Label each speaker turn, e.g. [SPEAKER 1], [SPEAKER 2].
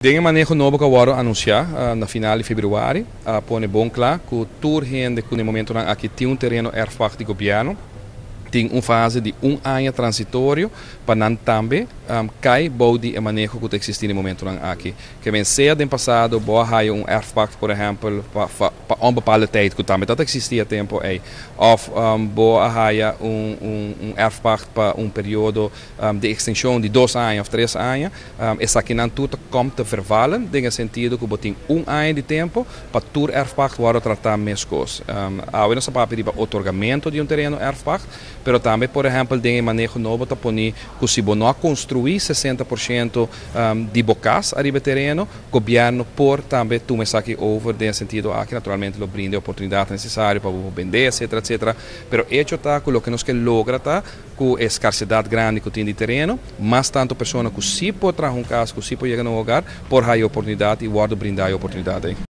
[SPEAKER 1] De manejo novo que agora anunciar na final de fevereiro, põe bom claro que o tour rende que no momento aqui tem terreno erfpacht de governo, tem uma fase de ano transitório para não também cai body e manejo que existe no momento aqui. Que vem ser do passado, boa haja erfpacht, por exemplo, para bepaalde tijd que também não existia tempo aí, ou boa haja erfpacht para período de extensão de 2 anos ou 3 anos, essa aqui não tudo como te vervallen, no sentido que tem ano de tempo para tour erfpacht worden tratar mais coisas. Há nossa papel de otorgamento de terreno erfpacht, pero também, por exemplo, de manejo novo está poni que se não construir 60% de bocas arriba terreno, o governo por também tomar aqui over, no sentido que naturalmente lo brinda a oportunidade necessária para vender, etc, etc. Pero hecho está que o que nós que logra está com a escassidade grande que tem de terreno, mas tanto pessoas que se pode trazer casa, que se pode chegar no lugar, por a oportunidade e guarda brindar a oportunidade.